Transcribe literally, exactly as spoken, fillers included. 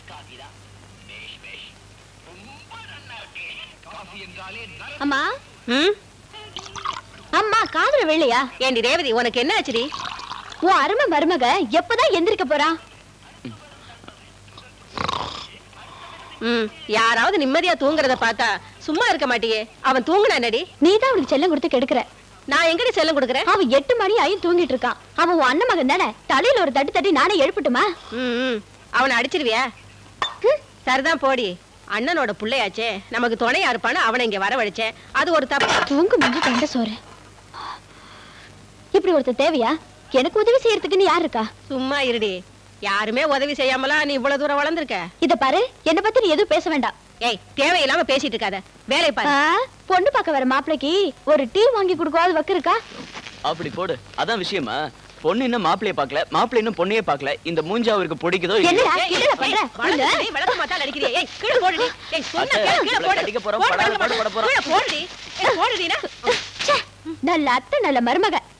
அம்மா அம்மா காதுல வெள்ளையா? ஏண்டி ரேவதி உனக்கு என்ன ஆச்சுடி? உன் அருமை மருமக எப்பதான் எந்திரிக்க போறா? ம் யாராவது நிம்மதியா தூங்குறத பார்த்தா சும்மா இருக்க மாட்டியே. அவன் தூங்குனா என்னடி? நீதான் அவனுக்கு செல்லம் கொடுத்து கெடுக்கிற. நான் எங்கடி செல்லம் கொடுக்குறேன்? அவன் எட்டு மணி ஆயும் தூங்கிட்டு இருக்கான். அவன் உன் அண்ணன் மகன் தானே, தலையில ஒரு தட்டு தட்டி நானே எழுப்பட்டுமா? ம் அவனை அடிச்சிருவியா? சரிதான் போடி. அண்ணனோட பிள்ளையாச்சே, நமக்கு துணையா இருப்பான்னு அவனை இங்க வரவழைச்சேன். அது ஒரு தப்பு. தூங்கு மிஞ்சி தண்ட சோறு. இப்படி ஒருத்தர் தேவையா? எனக்கு உதவி செய்யறதுக்குன்னு யார் இருக்கா? சும்மா இருடி. யாருமே உதவி செய்யாமலா நீ இவ்வளவு தூரம் வளர்ந்துருக்க? இத பாரு, என்ன பத்தி நீ எதுவும் பேச வேண்டாம். ஏய் தேவையில்லாம பேசிட்டு இருக்காத. வேலை பாரு. பொண்ணு பார்க்க வர மாப்பிளைக்கு ஒரு டீ வாங்கி கொடுக்காத வக்கு இருக்கா? அப்படி போடு. அதான் விஷயமா? பொண்ணு இன்னும் மாப்பிளைய பார்க்கல, மாப்பிள்ளை இன்னும் பொண்ணையே பார்க்கல. இந்த மூஞ்சி அவருக்கு பிடிக்குதோ இல்லையா? என்னடா பண்ற? வளர்ந்து வளர்ந்து மாட்டால அடிக்கிறியே. ஏய் கீழ போடுடி. ஏய் சொன்னா கீழ போடு. அடிக்க போறோம். பட பட போறோம். கீழ போடுடி. ஏய் போடுடினா. நல்ல அத்தை நல்ல மருமக.